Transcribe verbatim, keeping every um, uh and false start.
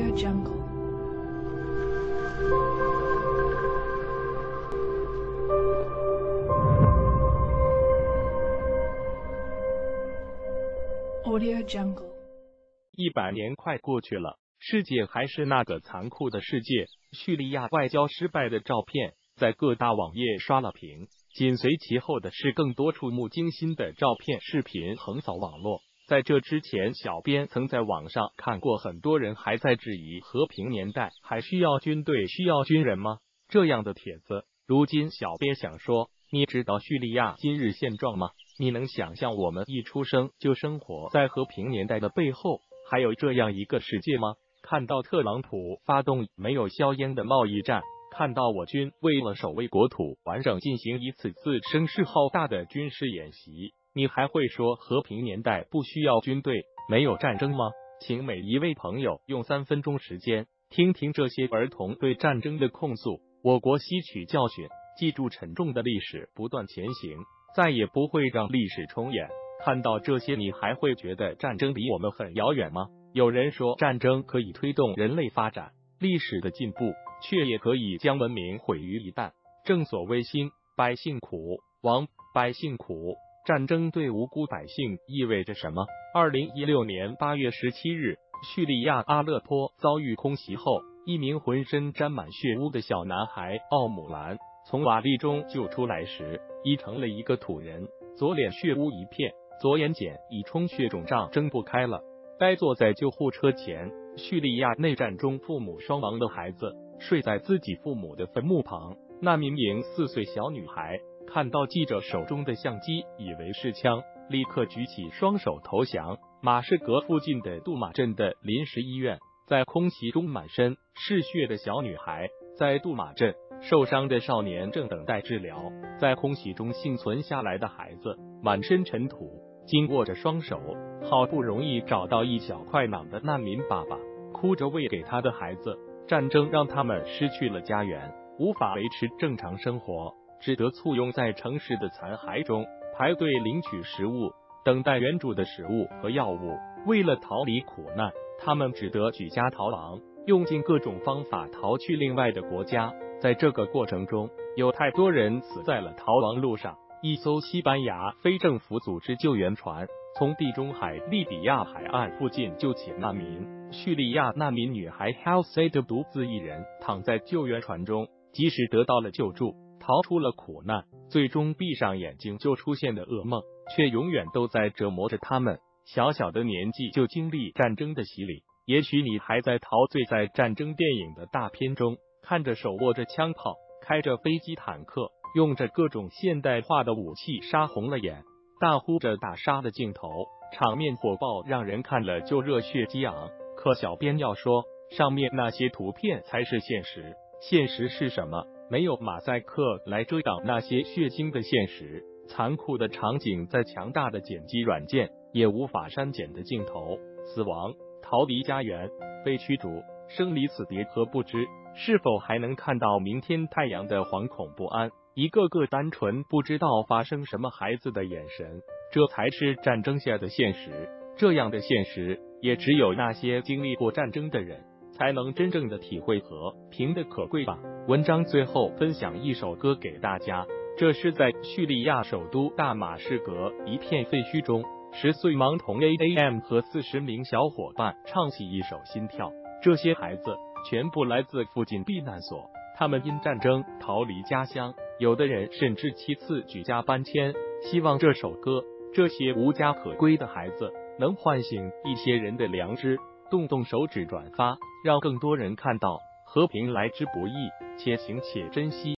Audio Jungle. Audio Jungle. 一百年快过去了，世界还是那个残酷的世界。叙利亚外交失败的照片在各大网页刷了屏，紧随其后的是更多触目惊心的照片、视频横扫网络。在这之前，小编曾在网上看过很多人还在质疑和平年代还需要军队、需要军人吗？这样的帖子。如今小编想说，你知道叙利亚今日现状吗？你能想象我们一出生就生活在和平年代的背后还有这样一个世界吗？看到特朗普发动没有硝烟的贸易战，看到我军为了守卫国土完整进行一次次声势浩大的军事演习，你还会说和平年代不需要军队，没有战争吗？请每一位朋友用三分钟时间听听这些儿童对战争的控诉。我国吸取教训，记住沉重的历史，不断前行，再也不会让历史重演。看到这些，你还会觉得战争离我们很遥远吗？有人说战争可以推动人类发展，历史的进步却也可以将文明毁于一旦。正所谓兴百姓苦，亡百姓苦，战争对无辜百姓意味着什么？二零一六年八月十七日，叙利亚阿勒颇遭遇空袭后，一名浑身沾满血污的小男孩奥姆兰从瓦砾中救出来时，已成了一个土人，左脸血污一片，左眼睑已充血肿胀睁不开了。呆坐在救护车前，叙利亚内战中父母双亡的孩子睡在自己父母的坟墓旁。那名营四岁小女孩看到记者手中的相机，以为是枪，立刻举起双手投降。马士革附近的杜马镇的临时医院，在空袭中满身是血的小女孩，在杜马镇受伤的少年正等待治疗，在空袭中幸存下来的孩子满身尘土，紧握着双手，好不容易找到一小块馕的难民爸爸哭着喂给他的孩子。战争让他们失去了家园，无法维持正常生活，只得簇拥在城市的残骸中排队领取食物，等待援助的食物和药物。为了逃离苦难，他们只得举家逃亡，用尽各种方法逃去另外的国家。在这个过程中，有太多人死在了逃亡路上。一艘西班牙非政府组织救援船从地中海利比亚海岸附近救起难民。叙利亚难民女孩 Halsey 独自一人躺在救援船中，即使得到了救助，逃出了苦难，最终闭上眼睛就出现的噩梦，却永远都在折磨着他们。小小的年纪就经历战争的洗礼，也许你还在陶醉在战争电影的大片中，看着手握着枪炮，开着飞机坦克，用着各种现代化的武器杀红了眼，大呼着打杀的镜头，场面火爆，让人看了就热血激昂。可小编要说，上面那些图片才是现实。现实是什么？没有马赛克来遮挡那些血腥的现实，残酷的场景在强大的剪辑软件也无法删减的镜头，死亡、逃离家园、被驱逐、生离死别和不知是否还能看到明天太阳的惶恐不安，一个个单纯不知道发生什么孩子的眼神，这才是战争下的现实。这样的现实，也只有那些经历过战争的人才能真正的体会和平的可贵吧。文章最后分享一首歌给大家，这是在叙利亚首都大马士革一片废墟中，十岁盲童 A A M 和四十名小伙伴唱起一首《心跳》。这些孩子全部来自附近避难所，他们因战争逃离家乡，有的人甚至七次举家搬迁。希望这首歌，这些无家可归的孩子，能唤醒一些人的良知，动动手指转发，让更多人看到和平来之不易，且行且珍惜。